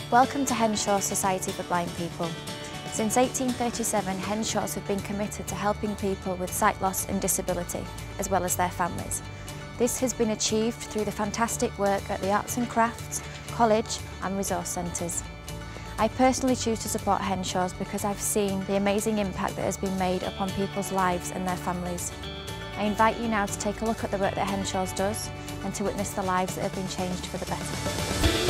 Welcome to Henshaws Society for Blind People. Since 1837, Henshaws have been committed to helping people with sight loss and disability, as well as their families. This has been achieved through the fantastic work at the Arts and Crafts, College and Resource Centres. I personally choose to support Henshaws because I've seen the amazing impact that has been made upon people's lives and their families. I invite you now to take a look at the work that Henshaws does and to witness the lives that have been changed for the better.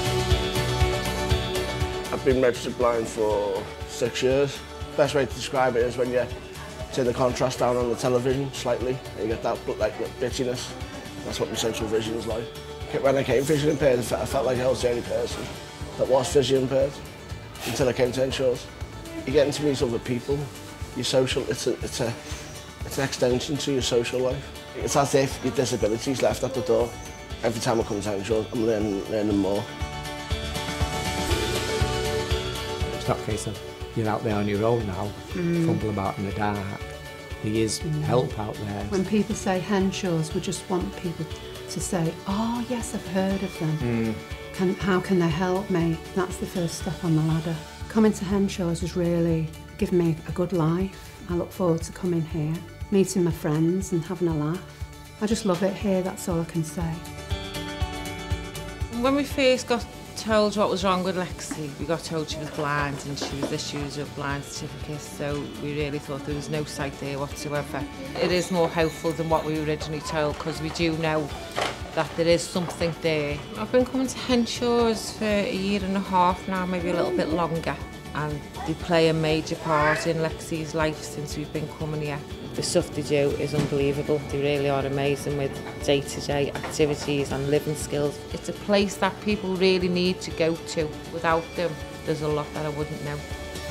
I've been registered blind for 6 years. Best way to describe it is when you turn the contrast down on the television slightly and you get that bitchiness. That's what my central vision is like. When I came vision impaired, I felt like I was the only person that was vision impaired until I came to Henshaws. You're getting to meet other people. Your social, it's an extension to your social life. It's as if your disability's left at the door. Every time I come to Henshaws, I'm learning more. It's not a case of you're out there on your own now, fumbling about in the dark. There is help out there. When people say Henshaws, we just want people to say, oh yes, I've heard of them. How can they help me? That's the first step on the ladder. Coming to Henshaws has really given me a good life. I look forward to coming here, meeting my friends and having a laugh. I just love it here, that's all I can say. When we first got told what was wrong with Lexi, we got told she was blind and she was issued a blind certificate, so we really thought there was no sight there whatsoever. It is more hopeful than what we were originally told because we do know that there is something there. I've been coming to Henshaws for 1.5 years now, maybe a little bit longer, and they play a major part in Lexi's life since we've been coming here. The stuff they do is unbelievable. They really are amazing with day-to-day activities and living skills. It's a place that people really need to go to. Without them, there's a lot that I wouldn't know.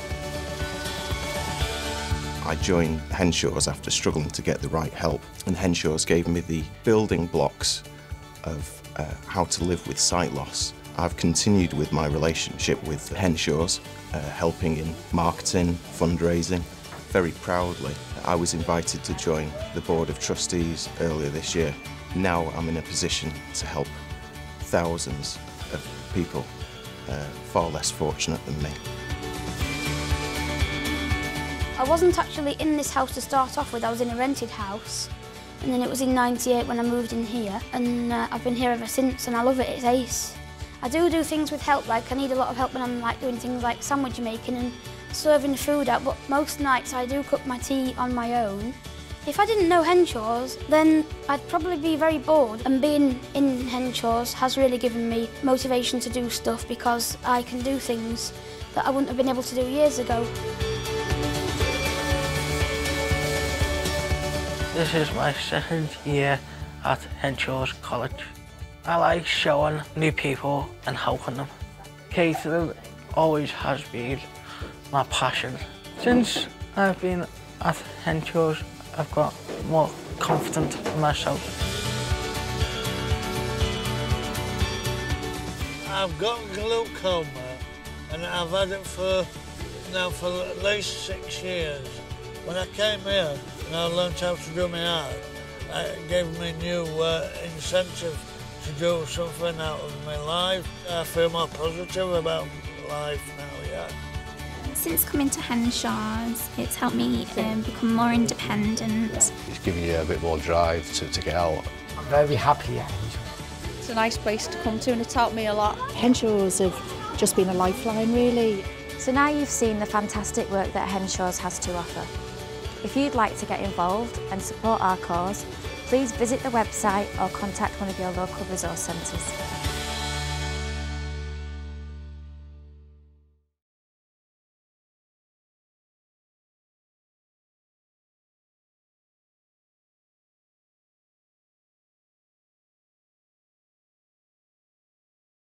I joined Henshaws after struggling to get the right help, and Henshaws gave me the building blocks of how to live with sight loss. I've continued with my relationship with Henshaws, helping in marketing, fundraising. Very proudly, I was invited to join the Board of Trustees earlier this year. Now I'm in a position to help thousands of people far less fortunate than me. I wasn't actually in this house to start off with, I was in a rented house. And then it was in '98 when I moved in here, and I've been here ever since, and I love it, it's ace. I do things with help, like I need a lot of help when I'm like doing things like sandwich making and serving the food out, but most nights I do cook my tea on my own. If I didn't know Henshaws, then I'd probably be very bored, and being in Henshaws has really given me motivation to do stuff because I can do things that I wouldn't have been able to do years ago. This is my second year at Henshaws College. I like showing new people and helping them. Catering always has been my passion. Since I've been at Henshaws, I've got more confident in myself. I've got glaucoma and I've had it for at least 6 years. When I came here and I learned how to do my art, it gave me new incentive to do something out of my life. I feel more positive about life now, yeah. Since coming to Henshaws, it's helped me become more independent. It's given you a bit more drive to get out. I'm very happy at Henshaws. It's a nice place to come to and it's helped me a lot. Henshaws have just been a lifeline, really. So now you've seen the fantastic work that Henshaws has to offer. If you'd like to get involved and support our cause, please visit the website or contact one of your local resource centres.